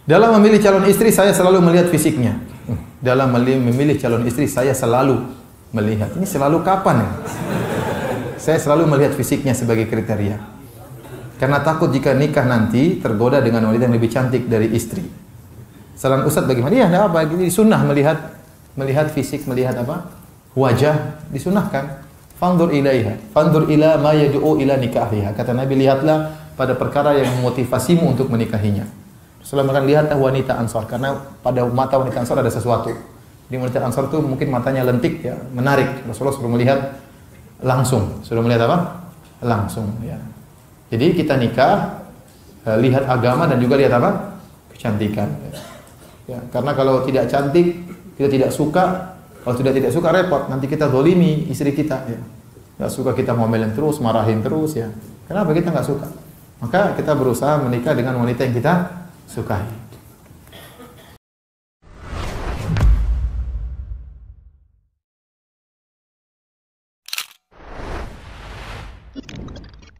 Dalam memilih calon istri saya selalu melihat fisiknya. Dalam memilih calon istri saya selalu melihat. Ini selalu kapan ya? Saya selalu melihat fisiknya sebagai kriteria. Karena takut jika nikah nanti tergoda dengan wanita yang lebih cantik dari istri. Saran Ustaz bagaimana? Iya, enggak apa. Ini sunnah melihat fisik, melihat apa? Wajah disunahkan. Fanzur ilaiha, fanzur ila ma yad'u ila nikahiha. Kata Nabi, lihatlah pada perkara yang memotivasimu untuk menikahinya. Rasulullah akan lihatlah wanita Ansar karena pada mata wanita Ansar ada sesuatu. Di wanita Ansar itu mungkin matanya lentik ya, menarik. Rasulullah suruh melihat langsung. Suruh melihat apa? Langsung ya. Jadi kita nikah lihat agama dan juga lihat apa? Kecantikan. Ya, karena kalau tidak cantik, kita tidak suka. Kalau tidak suka repot, nanti kita zalimi istri kita ya. Enggak suka kita ngomelin terus, marahin terus ya. Kenapa kita enggak suka? Maka kita berusaha menikah dengan wanita yang kita sukai.